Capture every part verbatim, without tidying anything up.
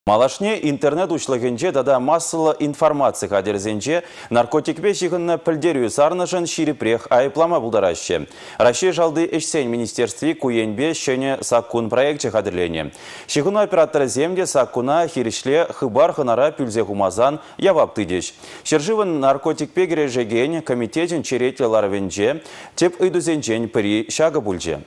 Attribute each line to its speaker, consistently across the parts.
Speaker 1: Малашне интернет учлығынже дада массалы информация қадерзенже наркотикпе жығынны пілдеру сарнышын ширипрех айыплама бұлдарашы. Россия жалды ішсен министерстве куенбе шөне саккун проекте қадерлене. Шығыны операторы земде саккуна хиришле хыбар хынара пүлзе хумазан явапты деш. Шержывын наркотикпе кережеген комитетен череті ларвенже теп үйдузенжен піри шағы бұлже.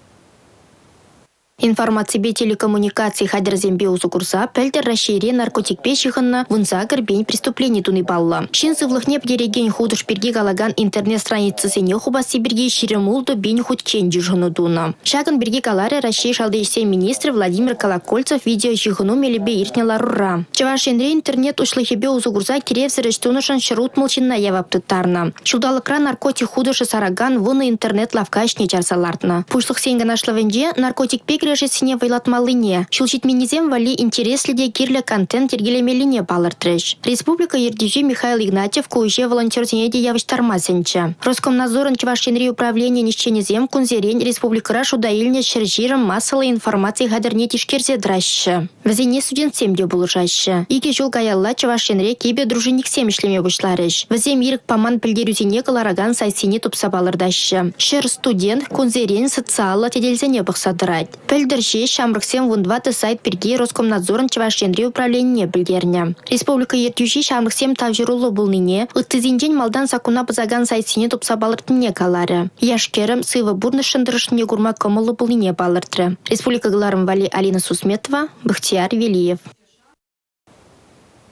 Speaker 2: Информация телекоммуникации хадерзембе узукурса пельтер расшире наркотикпе шиханна вунса горбень преступлений туны балла. Шинсы влахнеп дереген худыш перги галаган интернет-страницы сене хубаси берги ширемулду бень худчен дюжину дуна. Шаган берги галаре расшей шалдейсе министр Владимир Колокольцев видео шихану мелебе иртня ларура. Чавашенре интернет ушлахебе узукурса киревзереш тунышан шарут молчинна яваптытарна. Чудалыкра наркотик худышы сараган вуны интернет лавкашне чарсалартна. Пушлых сенга нашлавенже наркотикпе сине вайлатмалыне. Шулчит минизем вали интерес лиде кирле контент ергелемелине балыртреш. Республика Ердижи Михаил Игнатьев куюже волонтерзенеде явыштармасенче. Роскомнадзорын Чувашенри управление нищенезем кунзерень Республика Рашу даильне шержиром массовой информации хадерне тишкерзе драща. Везене студент де булыжаще. Ике жол гаялла Чувашенре кебе дружинник семишлеме вышлареш. Везем ирик паман пильдерюзине калараган сайсине тупса балырдаще. Шер студент кунзерень социалла теделзене бахсадрать. Пельдерши шамрыксем вундваты сайт перги Роскомнадзорын Чувашенри управление білдерне. Республика Ердижи шамрыксем тавжирулы булныне, ыттызинжен малдан сакуна базаган сайтсине тупса балыртыне калары. Яшкерім сывы бурны шындырышыне гурма комылы булныне балыртры. Республика Галарым Вали Алина Сусметова, Бахтияр Велиев.